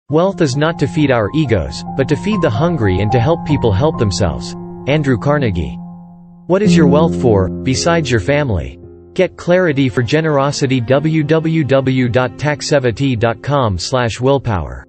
Wealth is not to feed our egos, but to feed the hungry and to help people help themselves. Andrew Carnegie. What is your wealth for, besides your family? Get clarity for generosity. www.taxevity.com/willpower